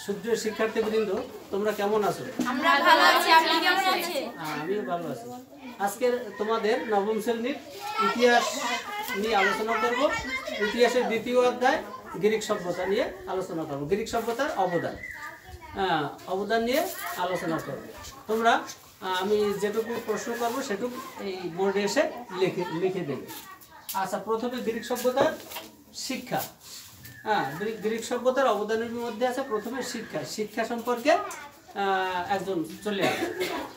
সুপ্রিয় শিক্ষার্থীবৃন্দ, তোমরা কেমন আছো? আমরা ভালো আছি, আপনি কেমন আছেন? আমিও ভালো আছি। আজকে তোমাদের নবম শ্রেণীর ইতিহাস নিয়ে আলোচনা করব। ইতিহাসের দ্বিতীয় অধ্যায় গ্রিক সভ্যতা নিয়ে আলোচনা করব। গ্রিক সভ্যতার অবদান নিয়ে আলোচনা করব। তোমরা আমি যেটুকু প্রশ্ন করবো সেটুকু এই বোর্ডে এসে লিখে দেবে। আচ্ছা, প্রথমে গ্রিক সভ্যতার শিক্ষা। গ্রিক সভ্যতার অবদানের মধ্যে আছে প্রথমে শিক্ষা। শিক্ষা সম্পর্কে একজন চলে আসে।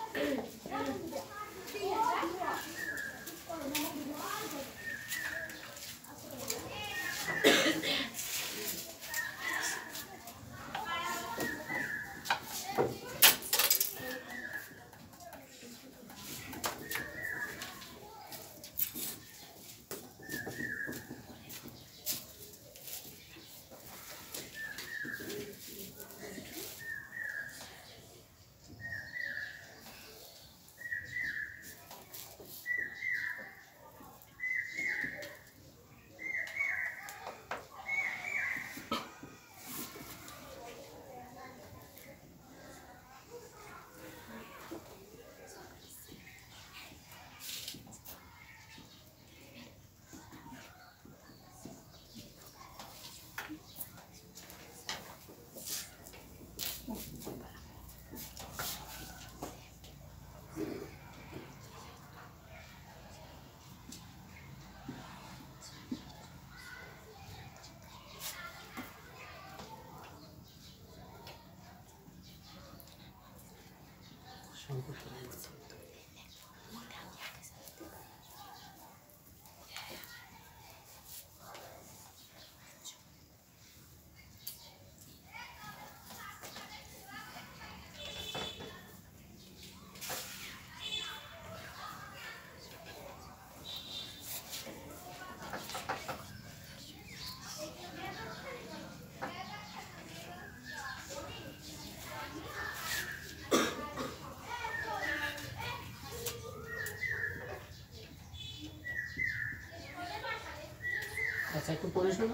আচ্ছা, একটু পড়ে শোনো।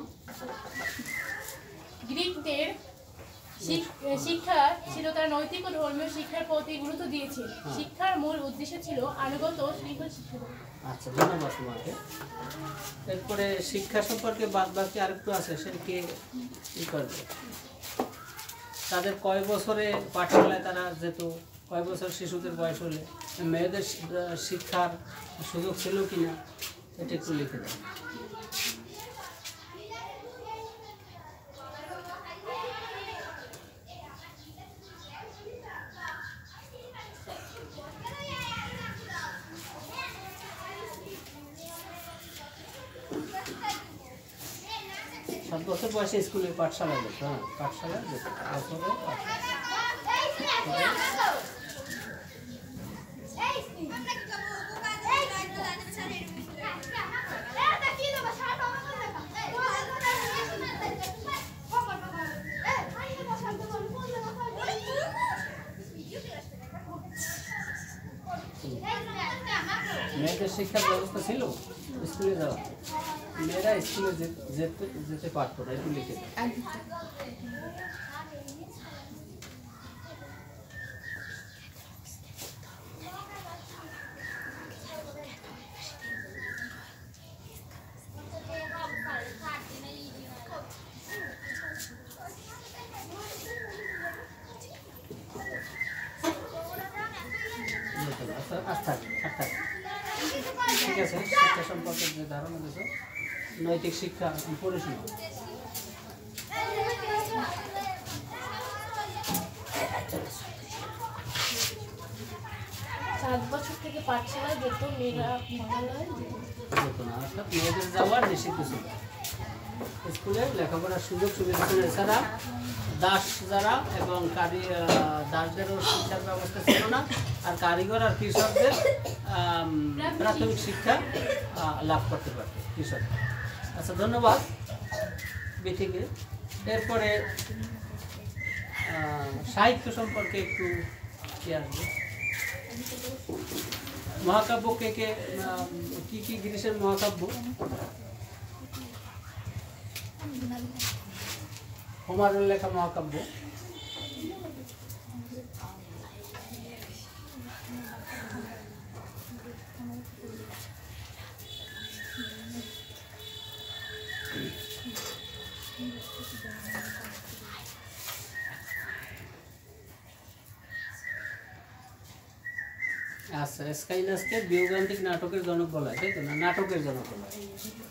গ্রিকদের শিক্ষা ছিল তার নৈতিক ও ধর্মীয় শিক্ষার প্রতি গুরুত্ব দিয়েছিল। শিক্ষার মূল উদ্দেশ্য ছিল আনুগত্য ও শৃঙ্খল শিক্ষা। আচ্ছা, ধন্যবাদ তোমাকে। এরপরে শিক্ষা সম্পর্কে বাদ বাকি আরেকটু আছে, সেটাকে কি করবে? তাদের কয় বছরে পাঠশালায় তারা যেত, কয় বছর শিশুদের বয়স হলে, মেয়েদের শিক্ষার সুযোগ ছিল কিনা, এটা একটু লিখে দেয়। সাত বছর বয়সে স্কুলে পাঠশালায় যেত। পাঠশালায় যেত বছরে মেয়েদের শিক্ষার ব্যবস্থা ছিল স্কুলে যাওয়া? মেয়েরা স্কুলে যেতে পারতো না, একটু লিখে ঠিক আছে। শিক্ষা সম্পর্কে যে ধারণা দিয়েছ, নৈতিক শিক্ষা পড়াশোনা। 7 বছর থেকে পাঠশালায় যেত, মেয়েরা মহালয় যেত না। অর্থাৎ মেয়েদের যাওয়ার নিষিদ্ধ ছিল। স্কুলে লেখাপড়ার সুযোগ সুবিধা ছিল। এছাড়া দাস যারা এবং দাসদেরও শিক্ষার ব্যবস্থা ছিল না। আর কারিগর আর কৃষকদের প্রাথমিক শিক্ষা লাভ করতে পারত কৃষক। আচ্ছা, ধন্যবাদ বিথিকে। এরপরে সাহিত্য সম্পর্কে একটু কি আসবে? মহাকাব্য কে কি গ্রিসের মহাকাব্য? হোমারের লেখা মহাকাব্য আচ্ছা, স্কাইলাসকে বিয়োগান্তিক নাটকের জনক বলা হয়, তাই তো? না, নাটকের জনক বলা হয়।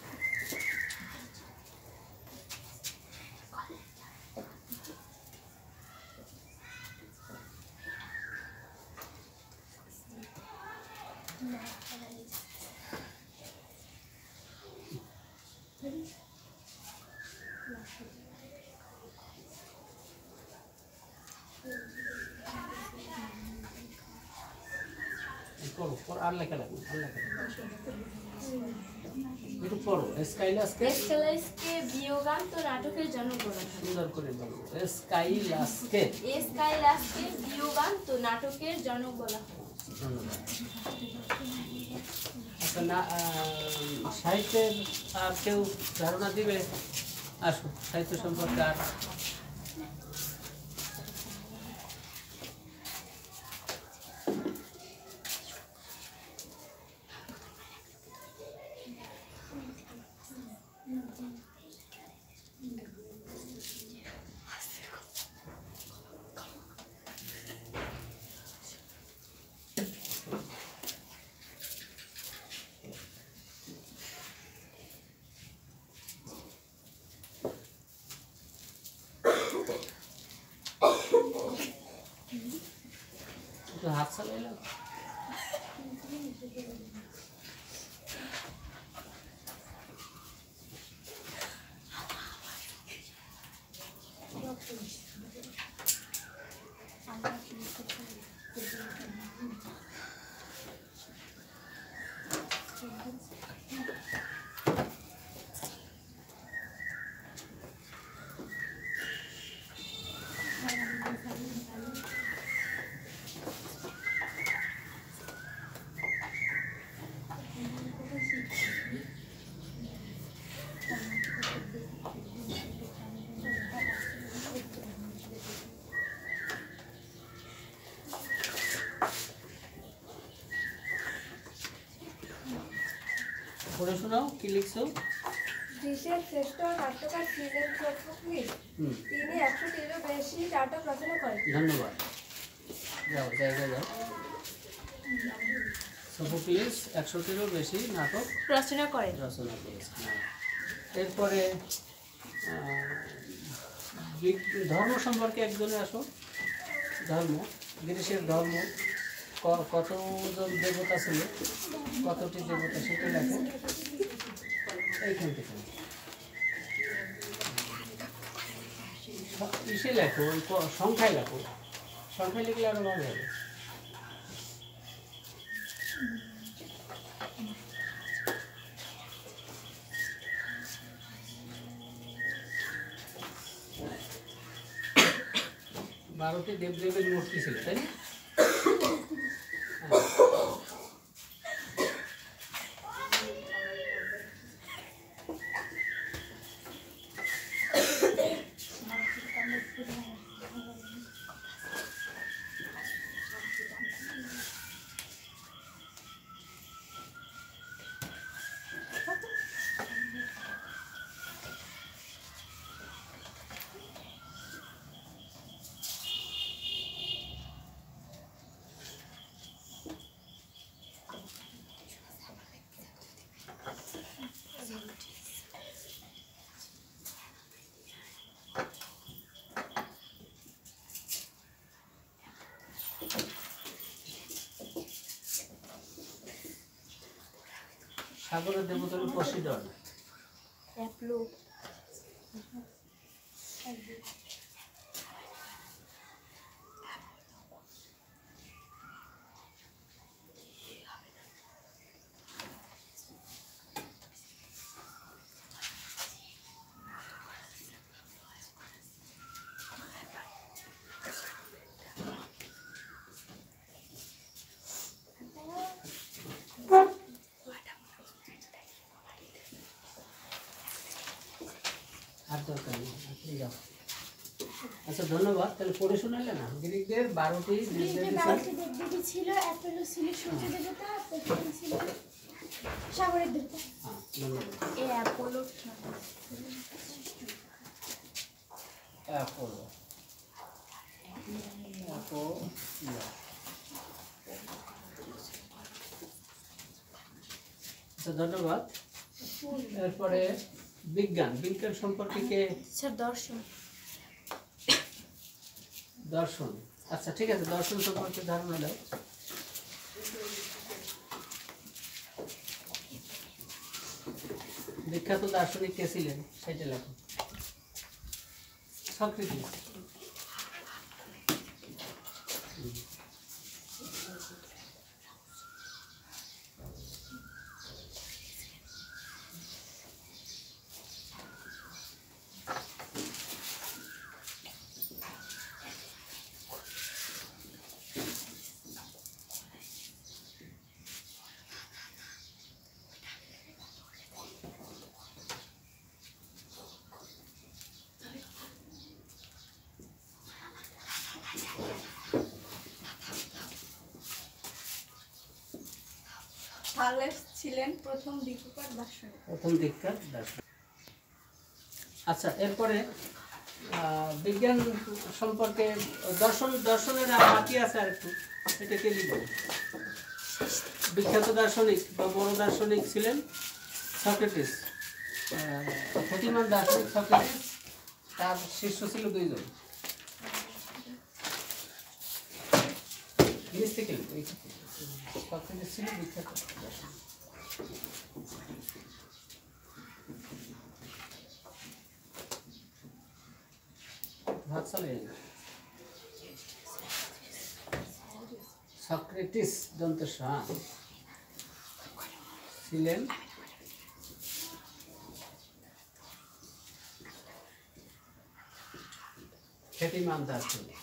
পড়ো পড়ো, আর লেখা লাগবে, আর লেখা লাগবে। একটু পড়ো। স্কাইলাসকে স্কাইলাসকে বিয়োগান্ত নাটকের জনক বলা হয়। সুন্দর করে বলো। স্কাইলাসকে স্কাইলাসকে বিয়োগান্ত নাটকের জনক বলা হয়। ধন্যবাদ। আচ্ছা, না সাহিত্যের আর কেউ ধারণা দিবে? আসো, সাহিত্য সম্পর্কে আর একটু হাত চালাইলো। পড়ে শোনাও, কি লিখছো? দেশের শ্রেষ্ঠ নাট্যকার ছিলেন সোফোক্লিস। হুম, তিনি 100টিরও বেশি নাটক রচনা করেন। ধন্যবাদ। যাও, জায়গায় যাও। সোফোক্লিস 100টিরও বেশি নাটক রচনা করেন। রচনা করেছেন। হ্যাঁ। এরপরে ধর্ম সম্পর্কে একজনে আসো। ধর্ম, গ্রিসের ধর্ম কতজন দেবতা ছিল, কতটি দেবতা সেটা লেখো এইখান থেকে। ইসে লেখো, ওই সংখ্যায় লেখো, সংখ্যায় লিখলে আরো ভালো হবে। বারোটি দেবদেবের মূর্তি ছিল, তাই না? সাগরের দেবতা হলো পসিডন। অ্যাপলো। আর দরকার নেই, আপনি যাও। আচ্ছা, ধন্যবাদ। তাহলে পড়ে শোনালে না, গ্রিকদের 12টি দেবদেবী ছিল। দেবদেবী ছিল, অ্যাপোলো ছিল সূর্য দেবতা, পসিডন ছিল সাগরের দেবতা। হ্যাঁ, ধন্যবাদ। অ্যাপোলো। Apollo, Apollo. আচ্ছা ধন্যবাদ। এরপরে বিজ্ঞান বিজ্ঞান সম্পর্কে কে? স্যার দর্শন। দর্শন। আচ্ছা ঠিক আছে, দর্শন সম্পর্কে ধারণা দাও। বিখ্যাত দার্শনিক কে ছিলেন সেটা লেখো। সক্রেটিস। থালেস ছিলেন প্রথম দীপিকার দার্শনিক। প্রথম দীক্ষার দার্শনিক। আচ্ছা এরপরে বিজ্ঞান সম্পর্কে দর্শনের আর বাকি আছে আর একটু, এটা কে লিখবে? বিখ্যাত দার্শনিক বা বড় দার্শনিক ছিলেন সক্রেটিস। খ্যাতিমান দার্শনিক সক্রেটিস, তার শিষ্য ছিল দুইজন। সক্রেটিস ছিল বিখ্যাত দার্শনিক। সক্রেটিস দন্তস্ব ছিলেন খ্যাতিমান দার্শনিক।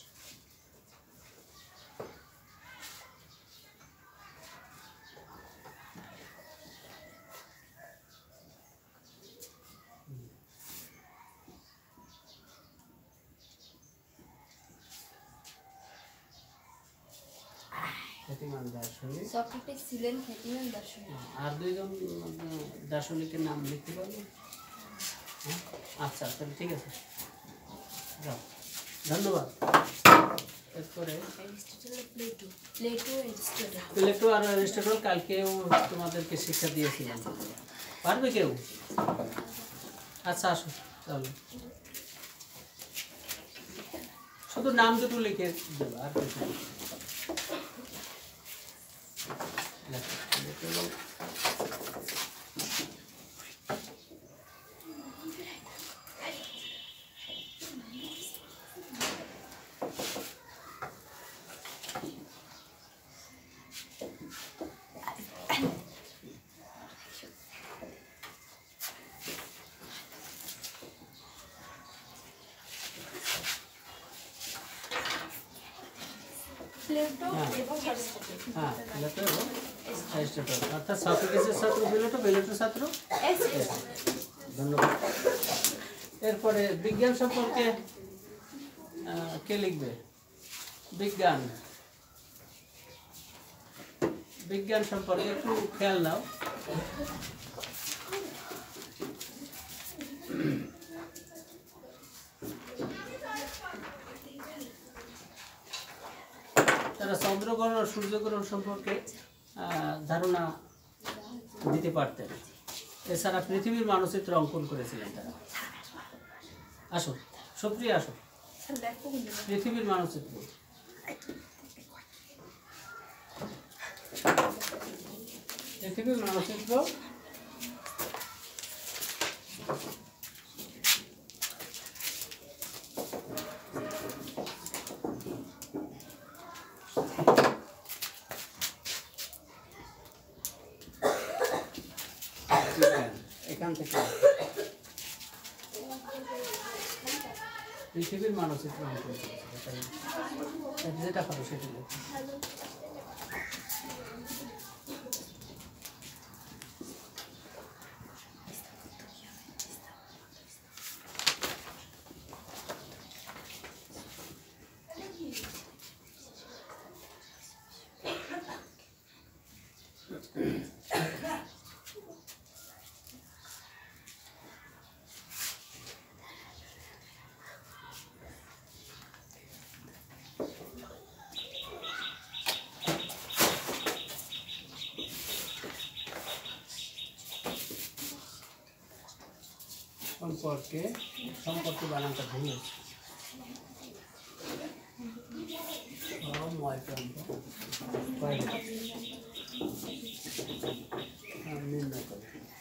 খ্যাতিমান দার্শনিক। সক্রেটিস ছিলেন খ্যাতিমান দার্শনিক। আর দুইজন দার্শনিকের নাম লিখতে পারবেন? আচ্ছা তাহলে ঠিক আছে, যাও, ধন্যবাদ। এরপরে প্লেটো আর অ্যারিস্টটল কালকেও তোমাদেরকে শিক্ষা দিয়েছিলাম, পারবে কেউ? আচ্ছা আসো তাহলে, শুধু নাম দুটো লিখে দেবো আর কিছু না। প্লেটো এবং অ্যারিস্টটল। হ্যাঁ প্লেটো এবং অ্যারিস্টটল, অর্থাৎ সক্রেটিসের ছাত্র প্লেটো, প্লেটোর ছাত্র অ্যারিস্টটল। ধন্যবাদ। এরপরে বিজ্ঞান সম্পর্কে কে লিখবে? বিজ্ঞান বিজ্ঞান সম্পর্কে একটু খেয়াল নাও। তারা চন্দ্রগ্রহণ ও সূর্যগ্রহণ সম্পর্কে ধারণা দিতে পারতেন। এছাড়া পৃথিবীর মানচিত্র অঙ্কন করেছিলেন তারা। আসো সুপ্রিয়া, আসো। পৃথিবীর মানচিত্র, পৃথিবীর মানচিত্র এখান থেকে পৃথিবীর মানচিত্র অঙ্কন করেছে, যেটা পারো সেটা লেখো। সম্পর্কে সম্পর্কে বানানটা ভুল হয়েছে। নির্ণয় করে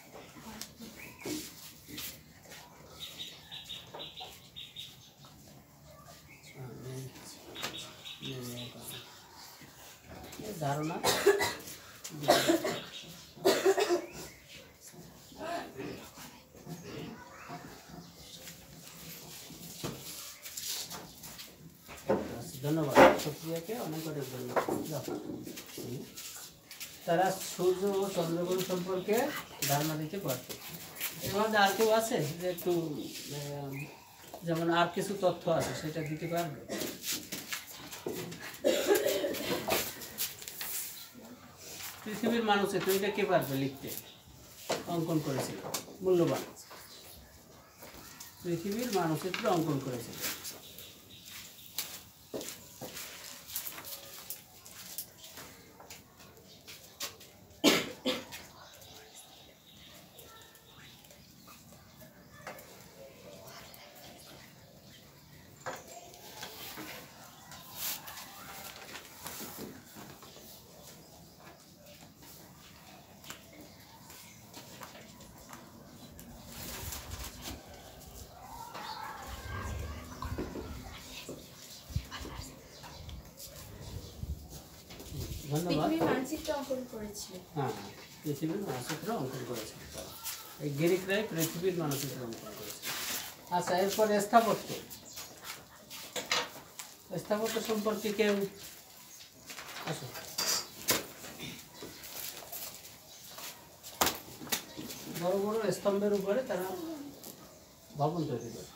ধারণা ধন্যবাদ। সুপ্রিয়াকে অনেক অনেক ধন্যবাদ। তারা সূর্য ও চন্দ্রগ্রহণ সম্পর্কে ধারণা দিতে পারত। এর মধ্যে আর কেউ আছে যে একটু যেমন আর কিছু তথ্য আছে সেটা দিতে পারবে? পৃথিবীর মানচিত্র এটা কে পারবে লিখতে? অঙ্কন করেছিল, মূল্যবান। পৃথিবীর মানচিত্র অঙ্কন করেছিল। ধন্যবাদ। পৃথিবীর মানচিত্র অঙ্কন করেছিল। হ্যাঁ, পৃথিবীর মানচিত্র অঙ্কন করেছিল। এই গ্রিকরাই পৃথিবীর মানচিত্র অঙ্কন করেছিল। আচ্ছা, এরপরে স্থাপত্য। স্থাপত্য সম্পর্কে কেউ আসো। বড় বড় স্তম্ভের উপরে তারা ভবন তৈরি করে।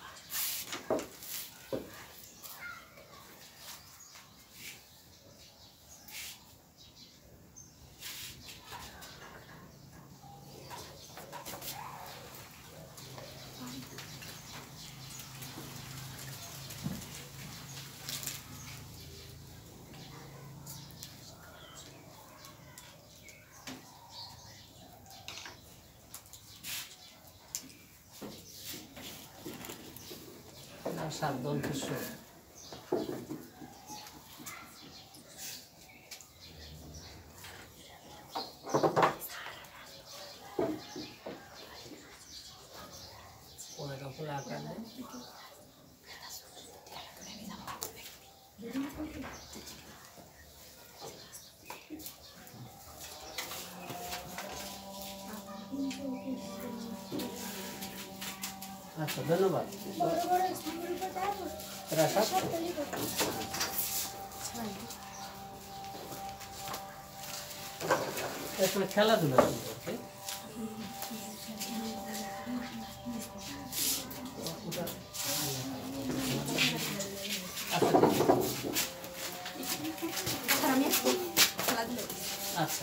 সাত দন্তের সুর। পরের ওপর আঁকা নেই। আচ্ছা, ধন্যবাদ। বড় বড় স্তম্ভের উপর তারপর প্রাসাদ। সব তৈরি করতে। এরপরে খেলাধুলা সম্পর্কে। আচ্ছা,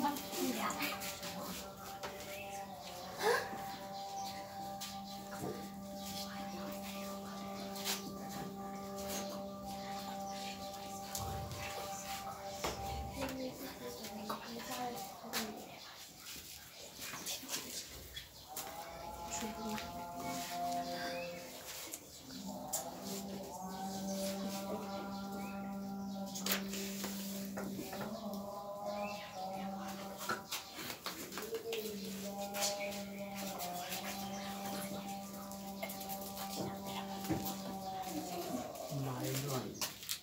মাইলন।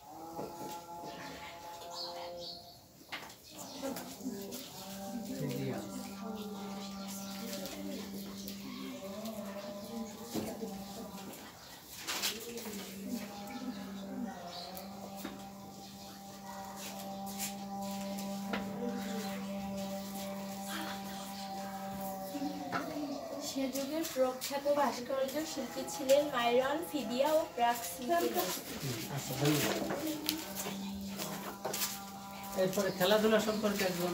ফিদিয়া। সে যুগের প্রখ্যাত ভাস্কর্য শিল্পী ছিলেন মাইরন, ফিদিয়া ও প্রাক্সিথিয়াস। আচ্ছা, ধন্যবাদ। এরপরে খেলাধুলা সম্পর্কে একজন।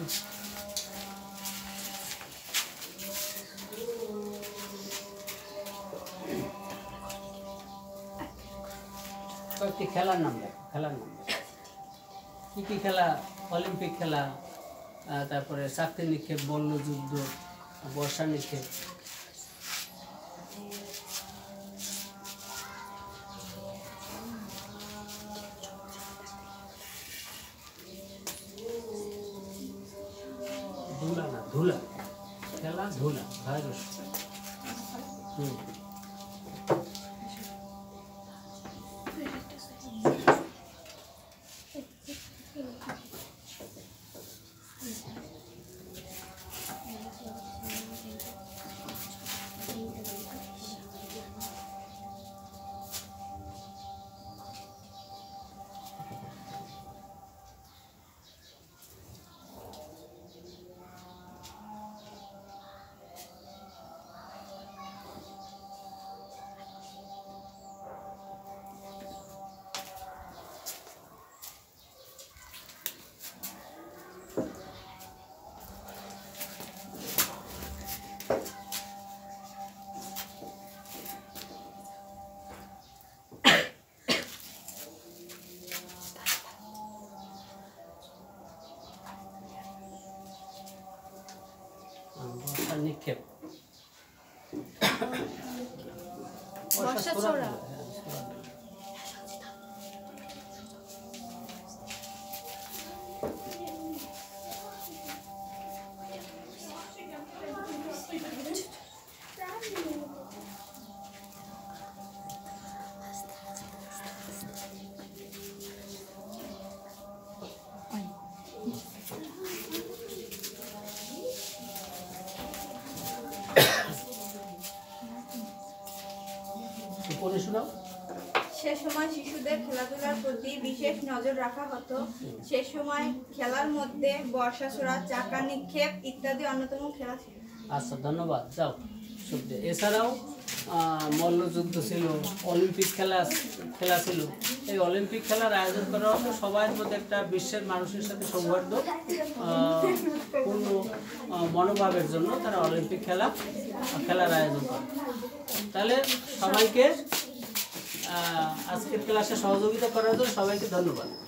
কয়েকটি খেলার নাম দেখো। খেলার নাম কি কি খেলা? অলিম্পিক খেলা, তারপরে চাকতি নিক্ষেপ, বল্লযুদ্ধ, বর্ষা নিক্ষেপ। ধুলা, খেলাধুলা, ভাইরাস। বর্ষা নিক্ষেপ, বর্ষা ছোড়া, পড়ে শোনাও। সে সময় শিশুদের খেলাধুলার প্রতি বিশেষ নজর রাখা হতো। সে সময় খেলার মধ্যে বর্ষা ছোড়া, চাকা নিক্ষেপ ইত্যাদি অন্যতম খেলা ছিল। আচ্ছা, ধন্যবাদ। যাও শুনতে। এছাড়াও মল্লযুদ্ধ ছিল, অলিম্পিক খেলা ছিল। এই অলিম্পিক খেলার আয়োজন করা হতো সবার মধ্যে একটা বিশ্বের মানুষের সাথে সৌহার্দ্য পূর্ণ মনোভাবের জন্য তারা অলিম্পিক খেলার আয়োজন করে। তাহলে সবাইকে আজকের ক্লাসে সহযোগিতা করার জন্য সবাইকে ধন্যবাদ।